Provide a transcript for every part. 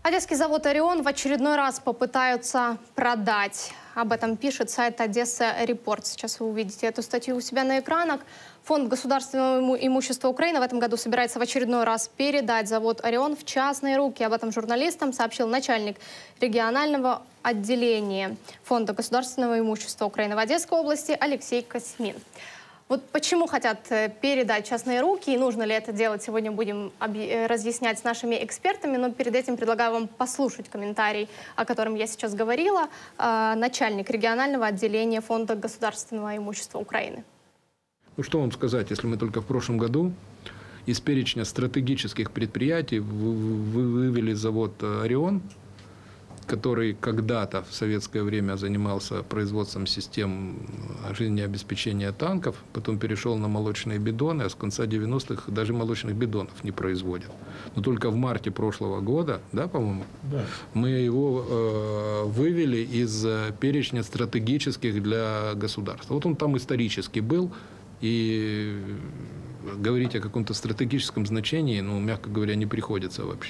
Одесский завод «Орион» в очередной раз попытаются продать. Об этом пишет сайт «Одесса Репорт». Сейчас вы увидите эту статью у себя на экранах. Фонд государственного имущества Украины в этом году собирается в очередной раз передать завод «Орион» в частные руки. Об этом журналистам сообщил начальник регионального отделения Фонда государственного имущества Украины в Одесской области Алексей Косьмин. Вот почему хотят передать в частные руки и нужно ли это делать, сегодня будем разъяснять с нашими экспертами. Но перед этим предлагаю вам послушать комментарий, о котором я сейчас говорила, начальник регионального отделения Фонда государственного имущества Украины. Ну что вам сказать, если мы только в прошлом году из перечня стратегических предприятий вывели завод «Орион», который когда-то в советское время занимался производством систем жизнеобеспечения танков, потом перешел на молочные бидоны, а с конца 90-х даже молочных бидонов не производят. Но только в марте прошлого года, да, по-моему, да, мы его вывели из перечня стратегических для государства. Вот он там исторически был, и говорить о каком-то стратегическом значении, ну, мягко говоря, не приходится вообще.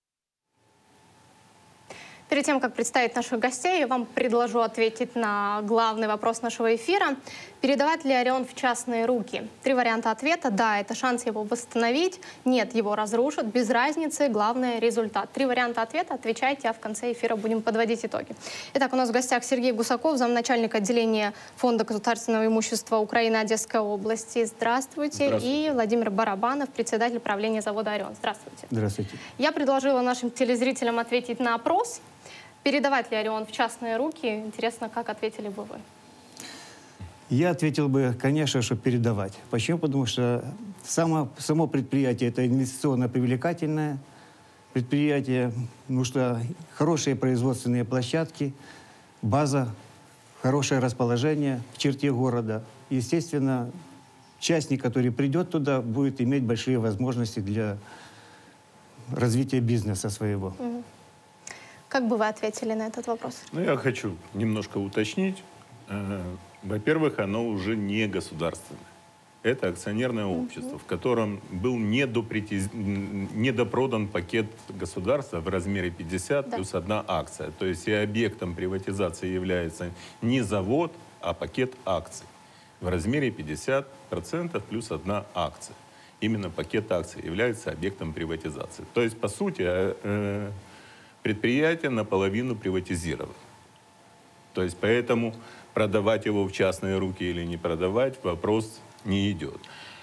Перед тем, как представить наших гостей, я вам предложу ответить на главный вопрос нашего эфира. Передавать ли «Орион» в частные руки? 3 варианта ответа. Да, это шанс его восстановить. Нет, его разрушат. Без разницы. Главное – результат. 3 варианта ответа. Отвечайте, а в конце эфира будем подводить итоги. Итак, у нас в гостях Сергей Гусаков, замначальника отделения Фонда государственного имущества Украины Одесской области. Здравствуйте. Здравствуйте. И Владимир Барабанов, председатель правления завода «Орион». Здравствуйте. Здравствуйте. Я предложила нашим телезрителям ответить на опрос. Передавать ли «Орион» в частные руки? Интересно, как ответили бы вы? Я ответил бы, конечно, что передавать. Почему? Потому что само предприятие – это инвестиционно привлекательное предприятие, потому что хорошие производственные площадки, база, хорошее расположение в черте города. Естественно, частник, который придет туда, будет иметь большие возможности для развития бизнеса своего. Как бы вы ответили на этот вопрос? Ну, я хочу немножко уточнить. Во-первых, оно уже не государственное. Это акционерное общество, в котором был недопродан пакет государства в размере 50 плюс 1 акция. То есть и объектом приватизации является не завод, а пакет акций в размере 50% плюс 1 акция. Именно пакет акций является объектом приватизации. То есть, по сути, предприятие наполовину приватизировано. То есть поэтому продавать его в частные руки или не продавать, вопрос не идет.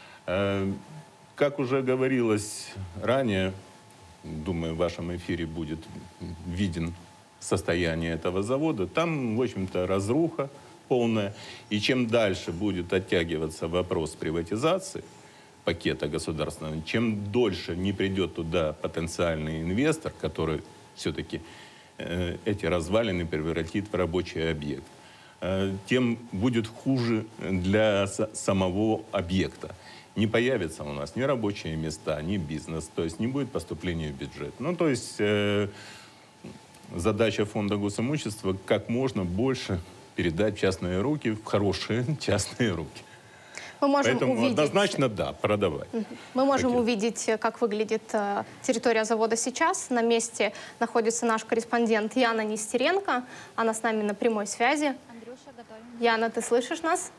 Как уже говорилось ранее, думаю, в вашем эфире будет виден состояние этого завода, там, в общем-то, разруха полная. И чем дальше будет оттягиваться вопрос приватизации пакета государственного, чем дольше не придет туда потенциальный инвестор, который все-таки эти развалины превратит в рабочий объект, тем будет хуже для самого объекта. Не появятся у нас ни рабочие места, ни бизнес, то есть не будет поступления в бюджет. Ну, то есть задача Фонда госимущества как можно больше передать в частные руки, в хорошие частные руки. Мы можем Поэтому увидеть... однозначно, да, продавать. Мы можем увидеть, как выглядит территория завода сейчас. На месте находится наш корреспондент Яна Нестеренко. Она с нами на прямой связи. Андрюша, готовим. Яна, ты слышишь нас?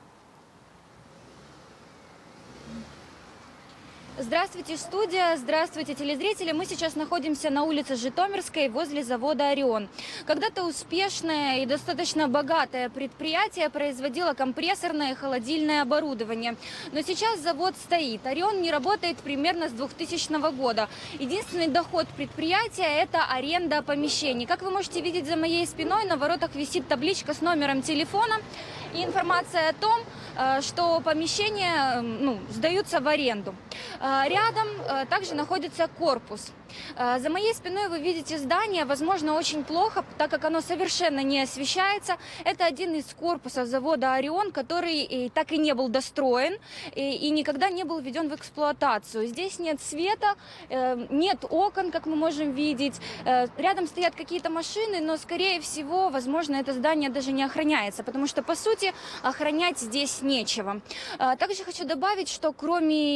Здравствуйте, студия, здравствуйте, телезрители. Мы сейчас находимся на улице Житомирской возле завода «Орион». Когда-то успешное и достаточно богатое предприятие производило компрессорное и холодильное оборудование. Но сейчас завод стоит. «Орион» не работает примерно с 2000 года. Единственный доход предприятия – это аренда помещений. Как вы можете видеть за моей спиной, на воротах висит табличка с номером телефона и информация о том, что помещения сдаются в аренду. Рядом также находится корпус. За моей спиной вы видите здание, возможно, очень плохо, так как оно совершенно не освещается. Это один из корпусов завода «Орион», который так и не был достроен и никогда не был введен в эксплуатацию. Здесь нет света, нет окон, как мы можем видеть. Рядом стоят какие-то машины, но, скорее всего, возможно, это здание даже не охраняется, потому что, по сути, охранять здесь нечего. Также хочу добавить, что кроме улицы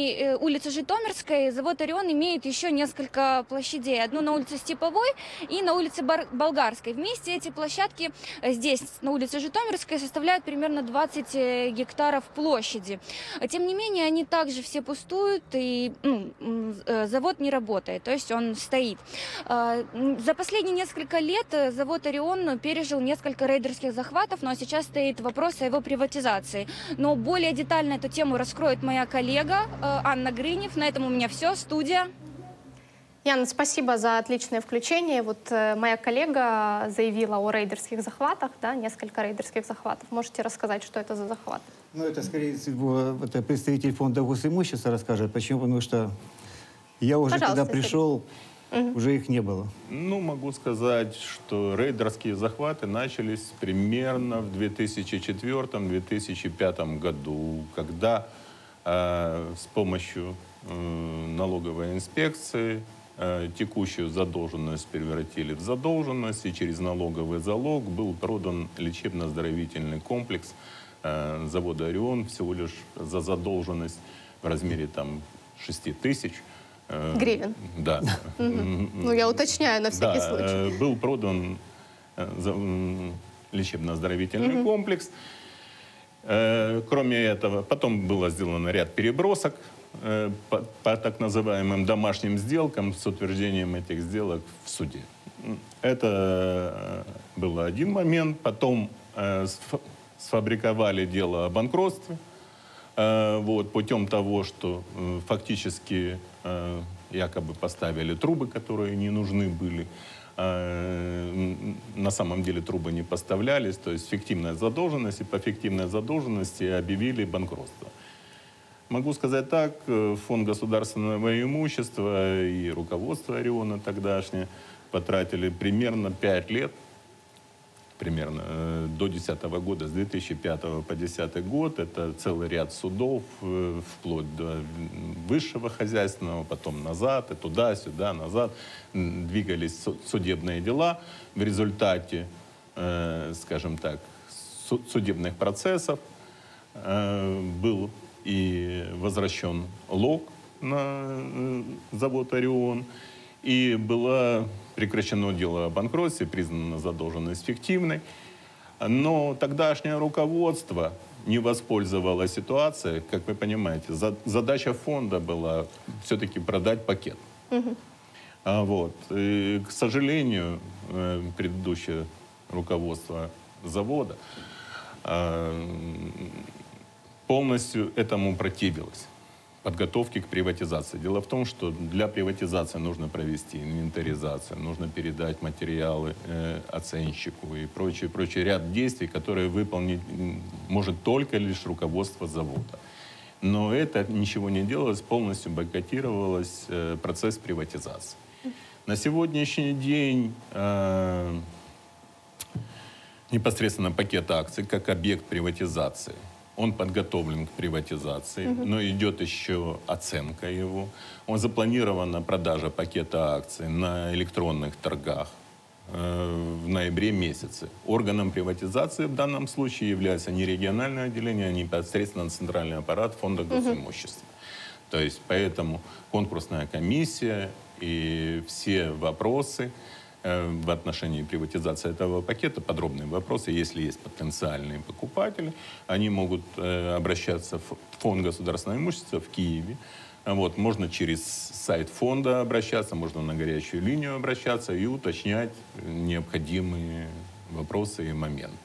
улице Житомирской, завод «Орион» имеет еще несколько площадей. Одну на улице Степовой и на улице Болгарской. Вместе эти площадки здесь, на улице Житомирской, составляют примерно 20 гектаров площади. Тем не менее, они также все пустуют, и завод не работает, то есть он стоит. За последние несколько лет завод «Орион» пережил несколько рейдерских захватов, но сейчас стоит вопрос о его приватизации. Но более детально эту тему раскроет моя коллега Анна Грынев. На этом у меня все. Студия. Яна, спасибо за отличное включение. Вот моя коллега заявила о рейдерских захватах, да, несколько рейдерских захватов. Можете рассказать, что это за захваты? Ну, это, скорее всего, это представитель фонда госимущества расскажет. Почему? Потому что я уже, когда пришел, уже их не было. Ну, могу сказать, что рейдерские захваты начались примерно в 2004-2005 году, когда с помощью налоговой инспекции текущую задолженность превратили в задолженность, и через налоговый залог был продан лечебно-оздоровительный комплекс завода «Орион» всего лишь за задолженность в размере 6 тысяч гривен. Да. Ну, я уточняю на всякий случай. Был продан лечебно-оздоровительный комплекс. Кроме этого, потом было сделано ряд перебросок по так называемым домашним сделкам с утверждением этих сделок в суде. Это был один момент. Потом сфабриковали дело о банкротстве путем того, что фактически якобы поставили трубы, которые не нужны были. На самом деле трубы не поставлялись, то есть фиктивная задолженность, и по фиктивной задолженности объявили банкротство. Могу сказать так, Фонд государственного имущества и руководство «Ориона» тогдашнее потратили примерно 5 лет, до 2010 года, с 2005 по 2010 год. Это целый ряд судов, вплоть до высшего хозяйственного, потом назад, и туда-сюда, назад. Двигались судебные дела. В результате, скажем так, судебных процессов был и возвращен лог на завод «Орион», и было прекращено дело о банкротстве, признана задолженность фиктивной. Но тогдашнее руководство не воспользовалось ситуацией. Как вы понимаете, задача фонда была все-таки продать пакет. И, к сожалению, предыдущее руководство завода полностью этому противилось. Подготовки к приватизации. Дело в том, что для приватизации нужно провести инвентаризацию, нужно передать материалы оценщику и прочий ряд действий, которые выполнить может только лишь руководство завода. Но это ничего не делалось, полностью бойкотировалось процесс приватизации. На сегодняшний день непосредственно пакет акций как объект приватизации. Он подготовлен к приватизации, но идет еще оценка его. Запланирована продажа пакета акций на электронных торгах в ноябре месяце. Органом приватизации в данном случае является не региональное отделение, а непосредственно центральный аппарат Фонда госимущества. То есть поэтому конкурсная комиссия и все вопросы в отношении приватизации этого пакета, подробные вопросы, если есть потенциальные покупатели, они могут обращаться в Фонд государственного имущества в Киеве. Можно через сайт фонда обращаться, можно на горячую линию обращаться и уточнять необходимые вопросы и моменты.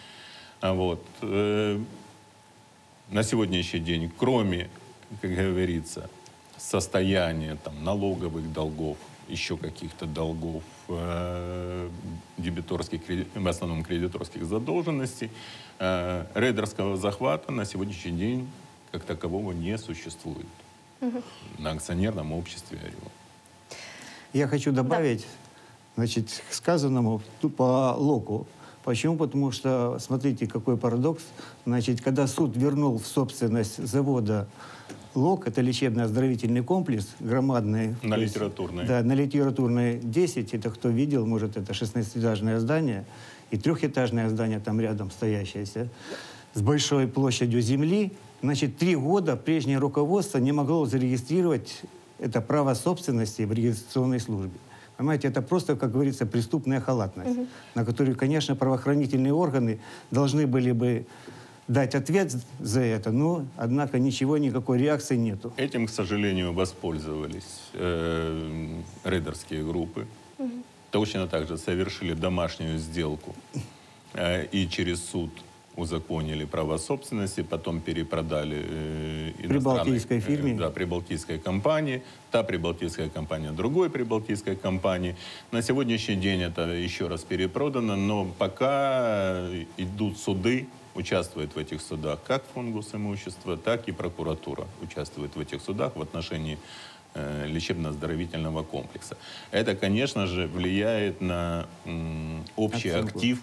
На сегодняшний день, кроме, как говорится, состояния налоговых долгов, еще каких-то долгов, дебиторских, в основном кредиторских задолженностей, рейдерского захвата на сегодняшний день как такового не существует на акционерном обществе «Орион». Я хочу добавить, к сказанному по локу. Почему? Потому что, смотрите, какой парадокс. Когда суд вернул в собственность завода лог, это лечебно-оздоровительный комплекс, громадный. На Литературной. Да, на Литературной 10. Это кто видел, может, это 16-этажное здание. И 3-этажное здание там рядом стоящееся. С большой площадью земли. Значит, 3 года прежнее руководство не могло зарегистрировать это право собственности в регистрационной службе. Понимаете, это просто, как говорится, преступная халатность, на которую, конечно, правоохранительные органы должны были бы дать ответ за это, но, однако, ничего, никакой реакции нету. Этим, к сожалению, воспользовались рейдерские группы. Точно так же совершили домашнюю сделку и через суд узаконили право собственности, потом перепродали Прибалтийской фирме. Да, прибалтийской компании. Та прибалтийская компания другой прибалтийской компании. На сегодняшний день это еще раз перепродано, но пока идут суды, участвует в этих судах как фонд госимущества, так и прокуратура участвует в этих судах в отношении лечебно-оздоровительного комплекса. Это, конечно же, влияет на общий Оценку. актив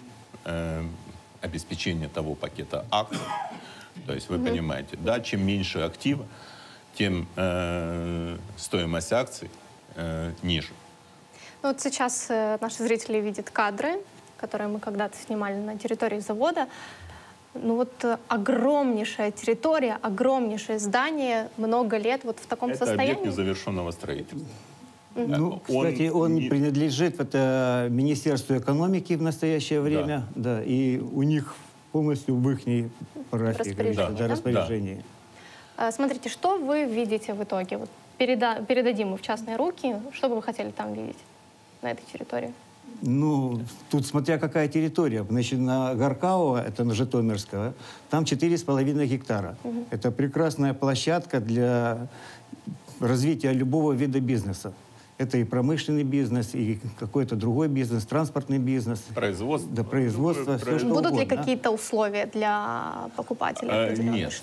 обеспечения того пакета акций. То есть вы понимаете, да, чем меньше актива, тем стоимость акций ниже. Ну, вот сейчас наши зрители видят кадры, которые мы когда-то снимали на территории завода. Ну вот огромнейшая территория, огромнейшее здание, много лет вот в таком Это состоянии. объект незавершенного строительства. Ну, кстати, он не- принадлежит это Министерству экономики в настоящее время, да, и у них полностью в их парафии, Распоряжении, говорится, да? распоряжении. Смотрите, что вы видите в итоге? Вот передадим мы в частные руки. Что бы вы хотели там видеть на этой территории? Ну, тут смотря какая территория. Значит, на Горкаово, это на Житомирского, там 4,5 гектара. Это прекрасная площадка для развития любого вида бизнеса. Это и промышленный бизнес, и какой-то другой бизнес, транспортный бизнес. Производство. Да, производство, Любое все что Будут ли угодно. какие-то условия для покупателей определенные? Нет.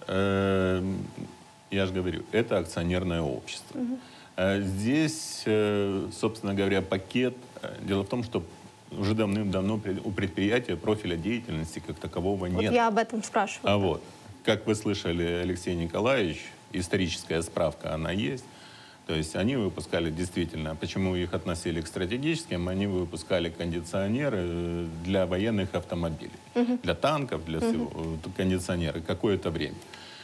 Я же говорю, это акционерное общество. Здесь, собственно говоря, пакет. Дело в том, что уже давным-давно у предприятия профиля деятельности как такового Вот нет. я об этом спрашиваю. А вот, как вы слышали, Алексей Николаевич, историческая справка, она есть. То есть они выпускали действительно, почему их относили к стратегическим, они выпускали кондиционеры для военных автомобилей, для танков, для всего, кондиционеры какое-то время.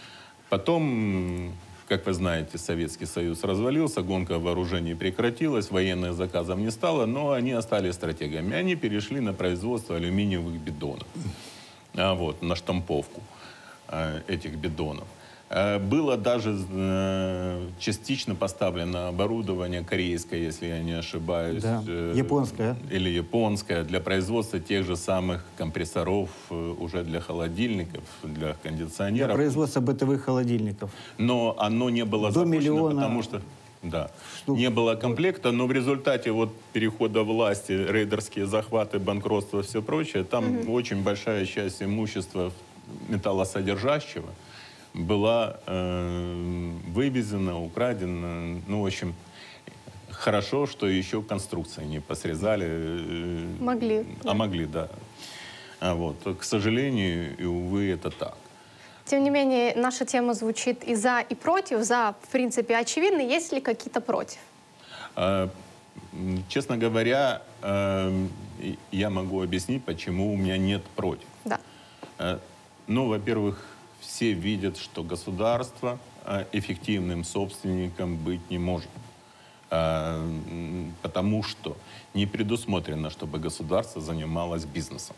Потом, как вы знаете, Советский Союз развалился, гонка вооружений прекратилась, военных заказов не стало, но они остались стратегами. Они перешли на производство алюминиевых бидонов, вот, на штамповку этих бидонов. Было даже частично поставлено оборудование корейское, если я не ошибаюсь. Да, японское. Или японское, для производства тех же самых компрессоров уже для холодильников, для Для кондиционеров. производства бытовых холодильников. Но оно не было До запущено, миллиона потому что штук. не было комплекта, но в результате вот перехода власти, рейдерские захваты, банкротство, все прочее, там очень большая часть имущества металлосодержащего была вывезена, украдена. Ну, в общем, хорошо, что еще конструкции не посрезали. Могли. Могли, да. Вот. К сожалению, и увы, это так. Тем не менее, наша тема звучит и за, и против. За, в принципе, очевидно. Есть ли какие-то против? Честно говоря, я могу объяснить, почему у меня нет против. Да. Ну, во-первых, все видят, что государство эффективным собственником быть не может. Потому что не предусмотрено, чтобы государство занималось бизнесом.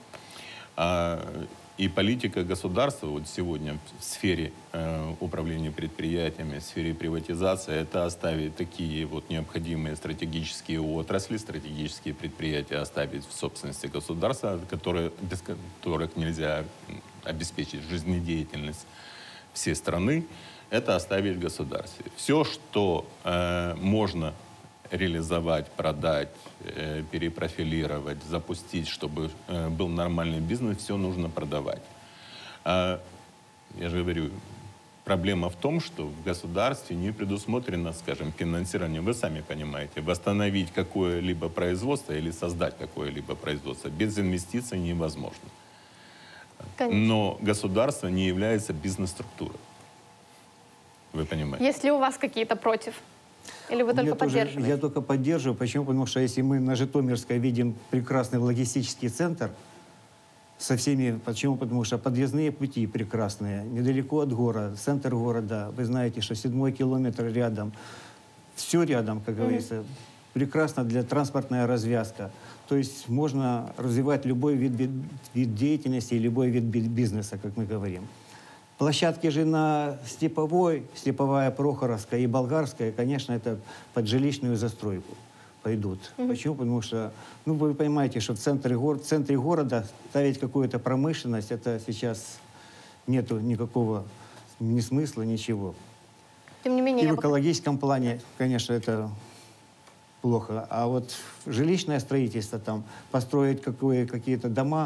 И политика государства вот сегодня в сфере управления предприятиями, в сфере приватизации, это оставить такие вот необходимые стратегические отрасли, стратегические предприятия оставить в собственности государства, без которых нельзя обеспечить жизнедеятельность всей страны, это оставить в государстве. Все, что можно реализовать, продать, перепрофилировать, запустить, чтобы был нормальный бизнес, все нужно продавать. Я же говорю, проблема в том, что в государстве не предусмотрено, скажем, финансирование. Вы сами понимаете, восстановить какое-либо производство или создать какое-либо производство без инвестиций невозможно. Конечно. Но государство не является бизнес-структурой. Вы понимаете? Есть ли у вас какие-то против? Или вы только Я поддерживаете? только поддерживаю. Почему? Потому что если мы на Житомирской видим прекрасный логистический центр со всеми. Почему? Потому что подъездные пути прекрасные, недалеко от города, центр города. Вы знаете, что 7-й километр рядом. Все рядом, как говорится. Прекрасно для транспортная развязка. То есть можно развивать любой вид деятельности и любой вид бизнеса, как мы говорим. Площадки же на Степовой, Степовая, Прохоровская и Болгарская, конечно, это под жилищную застройку пойдут. Почему? Потому что, ну, вы понимаете, что в центре города ставить какую-то промышленность, это сейчас нету никакого ни смысла, ничего. Тем не менее, И я в экологическом плане, конечно, это плохо. А вот жилищное строительство, там, построить какие-то дома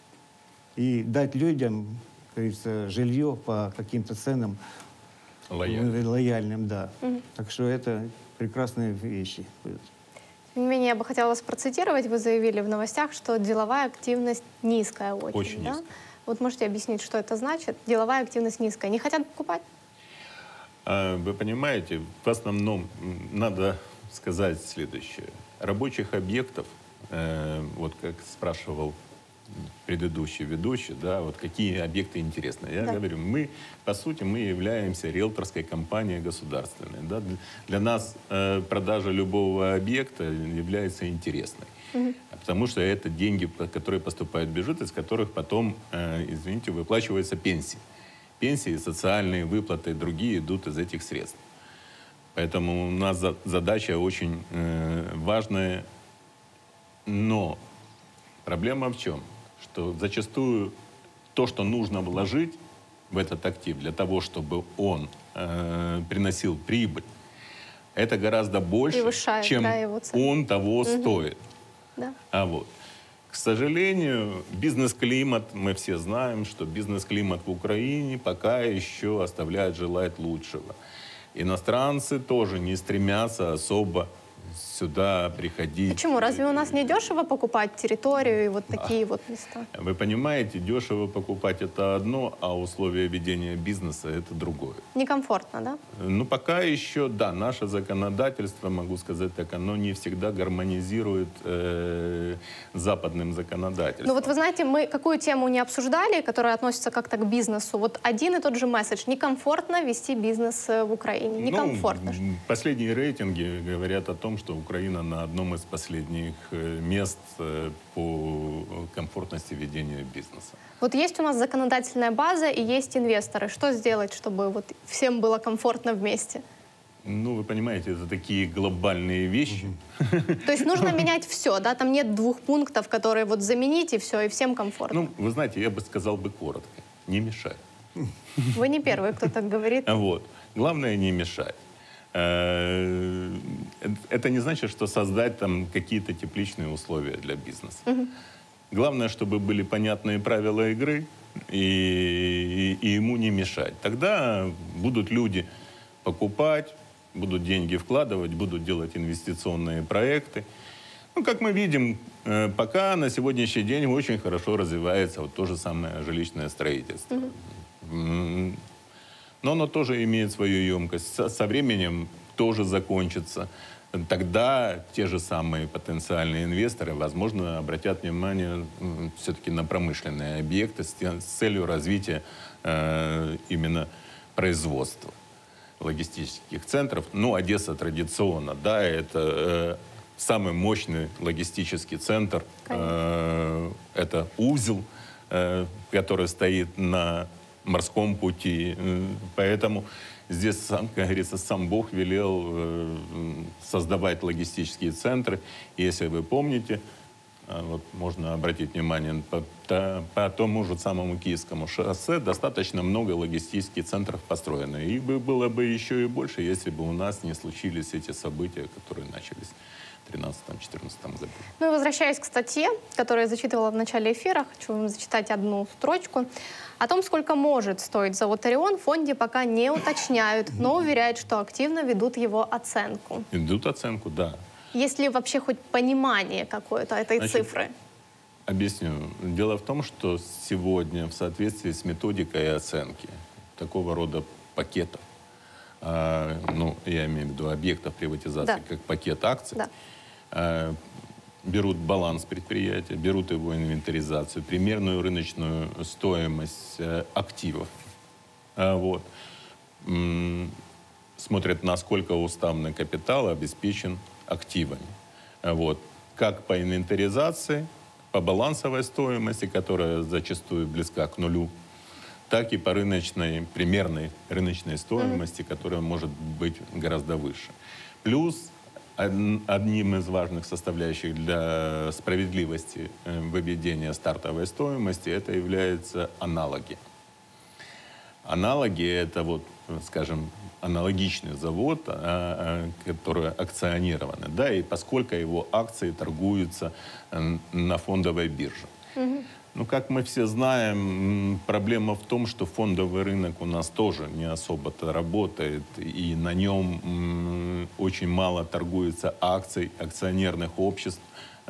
и дать людям, как говорится, жилье по каким-то ценам лояльным, да. Так что это прекрасные вещи. Тем не менее, я бы хотела вас процитировать. Вы заявили в новостях, что деловая активность низкая очень. Очень да? низкая. Вот можете объяснить, что это значит? Деловая активность низкая. Не хотят покупать? Вы понимаете, в основном надо сказать следующее. Рабочих объектов, вот как спрашивал предыдущий ведущий, да, вот какие объекты интересны. Я говорю, мы, по сути, мы являемся риэлторской компанией государственной. Да? Для нас продажа любого объекта является интересной. Потому что это деньги, которые поступают в бюджет, из которых потом, извините, выплачиваются пенсии. Пенсии, социальные выплаты, другие идут из этих средств. Поэтому у нас задача очень важная. Но проблема в чем? Что зачастую то, что нужно вложить в этот актив для того, чтобы он приносил прибыль, это гораздо больше, Превышает, чем да, его цену. он того стоит. Да. А вот, к сожалению, бизнес-климат, мы все знаем, что бизнес-климат в Украине пока еще оставляет желать лучшего. Иностранцы тоже не стремятся особо сюда приходить. Почему? Разве у нас не дешево покупать территорию и вот такие вот места? Вы понимаете, дешево покупать это одно, а условия ведения бизнеса это другое. Некомфортно, да? Ну, пока еще, да, наше законодательство, могу сказать так, оно не всегда гармонизирует с западным законодательством. Ну вот вы знаете, мы какую тему не обсуждали, которая относится как-то к бизнесу. Вот один и тот же месседж. Некомфортно вести бизнес в Украине. Некомфортно. Ну, последние рейтинги говорят о том, что Украина на одном из последних мест по комфортности ведения бизнеса. Вот есть у нас законодательная база и есть инвесторы. Что сделать, чтобы вот всем было комфортно вместе? Ну, вы понимаете, это такие глобальные вещи. То есть нужно менять все, да? Там нет 2 пунктов, которые вот заменить и все, и всем комфортно. Ну, вы знаете, я бы сказал бы коротко. Не мешай. Вы не первый, кто так говорит. Вот. Главное, не мешать. Это не значит, что создать там какие-то тепличные условия для бизнеса. Главное, чтобы были понятные правила игры и ему не мешать. Тогда будут люди покупать, будут деньги вкладывать, будут делать инвестиционные проекты. Ну, как мы видим, пока на сегодняшний день очень хорошо развивается вот то же самое жилищное строительство. Но оно тоже имеет свою емкость. Со временем тоже закончится. Тогда те же самые потенциальные инвесторы, возможно, обратят внимание все-таки на промышленные объекты с целью развития именно производства логистических центров. Ну, Одесса традиционно, да, это самый мощный логистический центр. Это узел, который стоит на морском пути. Поэтому здесь, как говорится, сам Бог велел создавать логистические центры. И если вы помните, вот можно обратить внимание, по тому же самому Киевскому шоссе достаточно много логистических центров построено. И было бы еще и больше, если бы у нас не случились эти события, которые начались в 2013-2014 году. Ну и возвращаясь к статье, которую я зачитывала в начале эфира, хочу вам зачитать одну строчку. О том, сколько может стоить завод «Орион», в фонде пока не уточняют, но уверяют, что активно ведут его оценку. Ведут оценку, да. Есть ли вообще хоть понимание какое-то этой цифры? Объясню. Дело в том, что сегодня в соответствии с методикой оценки такого рода пакетов, ну, я имею в виду объектов приватизации, Да. как пакет акций, Да. берут баланс предприятия, берут его инвентаризацию, примерную рыночную стоимость активов. Вот. Смотрят, насколько уставный капитал обеспечен активами. Вот. Как по инвентаризации, по балансовой стоимости, которая зачастую близка к нулю, так и по рыночной, примерной рыночной стоимости, которая может быть гораздо выше. Плюс одним из важных составляющих для справедливости выведения стартовой стоимости это являются аналоги. Аналоги — это, вот, скажем, аналогичный завод, который акционирован, да, и поскольку его акции торгуются на фондовой бирже. Ну, как мы все знаем, проблема в том, что фондовый рынок у нас тоже не особо-то работает, и на нем очень мало торгуется акций акционерных обществ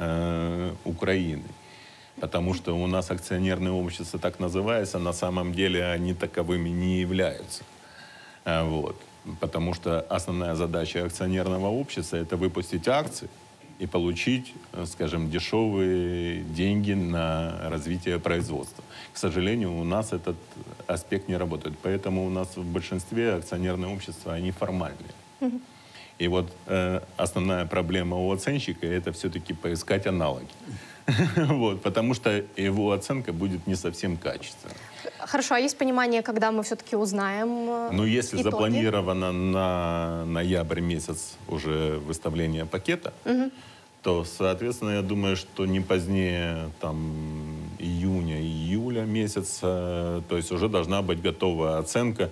Украины. Потому что у нас акционерные общества так называются, на самом деле они таковыми не являются. Вот. Потому что основная задача акционерного общества — это выпустить акции и получить, скажем, дешевые деньги на развитие производства. К сожалению, у нас этот аспект не работает. Поэтому у нас в большинстве акционерные общества, они формальные. И вот основная проблема у оценщика — это все-таки поискать аналоги. Вот, потому что его оценка будет не совсем качественной. Хорошо, а есть понимание, когда мы все-таки узнаем Ну, если итоги? запланировано на ноябрь месяц уже выставление пакета, то, соответственно, я думаю, что не позднее там июня-июля месяца, то есть уже должна быть готова оценка.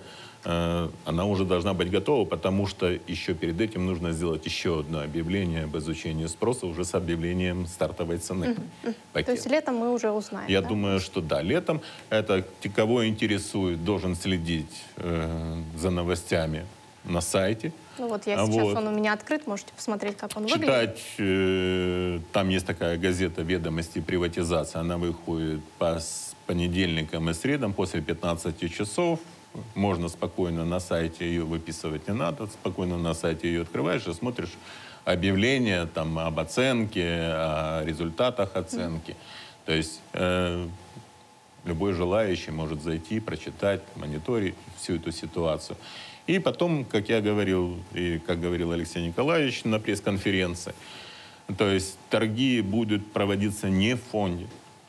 Она уже должна быть готова, потому что еще перед этим нужно сделать еще одно объявление об изучении спроса уже с объявлением стартовой цены пакета. То есть летом мы уже узнаем, Я да? думаю, что да, летом. Это кого интересует, должен следить за новостями на сайте. Ну вот я сейчас, он у меня открыт, можете посмотреть, как он выглядит. Читать, там есть такая газета «Ведомости и приватизация», она выходит по понедельникам и средам после 15 часов. Можно спокойно на сайте ее выписывать не надо, спокойно на сайте ее открываешь и смотришь объявления там об оценке, о результатах оценки. То есть любой желающий может зайти, прочитать, мониторить всю эту ситуацию. И потом, как я говорил, и как говорил Алексей Николаевич на пресс-конференции, то есть торги будут проводиться не в фонде.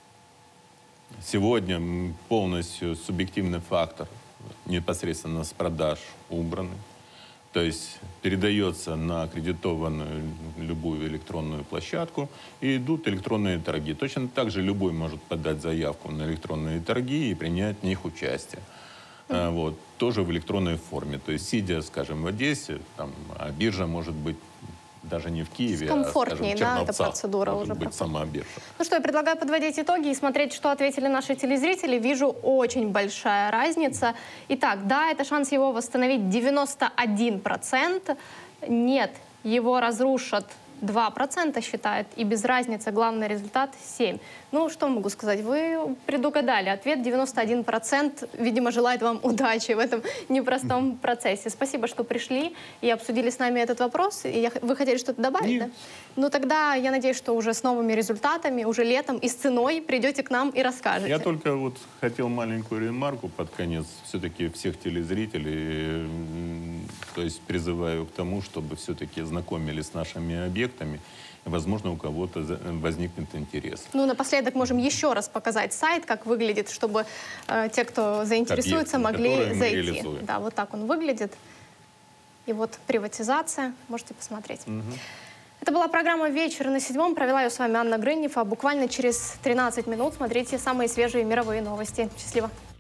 Сегодня полностью субъективный фактор непосредственно с продаж убраны. То есть передается на аккредитованную любую электронную площадку и идут электронные торги. Точно так же любой может подать заявку на электронные торги и принять в них участие. Вот, тоже в электронной форме. То есть, сидя, скажем, в Одессе, там, а биржа может быть даже не в Киеве, комфортнее, а, скажем, в да, Черновцах. эта процедура может уже быть проходит. сама биржа. Ну что, я предлагаю подводить итоги и смотреть, что ответили наши телезрители. Вижу, очень большая разница. Итак, да, это шанс его восстановить 91%. Нет, его разрушат 2%, считает, и без разницы главный результат 7%. Ну, что могу сказать? Вы предугадали. Ответ 91%, видимо, желает вам удачи в этом непростом процессе. Спасибо, что пришли и обсудили с нами этот вопрос. И вы хотели что-то добавить, Нет. да? Ну, тогда я надеюсь, что уже с новыми результатами, уже летом и с ценой придете к нам и расскажете. Я только вот хотел маленькую ремарку под конец. Все-таки всех телезрителей, то есть призываю к тому, чтобы все-таки знакомились с нашими объектами. Возможно, у кого-то возникнет интерес. Ну, напоследок можем еще раз показать сайт, как выглядит, чтобы те, кто заинтересуется, Объекты, могли которые мы зайти. реализуем. Да, вот так он выглядит. И вот приватизация. Можете посмотреть. Это была программа «Вечер на седьмом». Провела ее с вами Анна Грыннев. А буквально через 13 минут смотрите самые свежие мировые новости. Счастливо.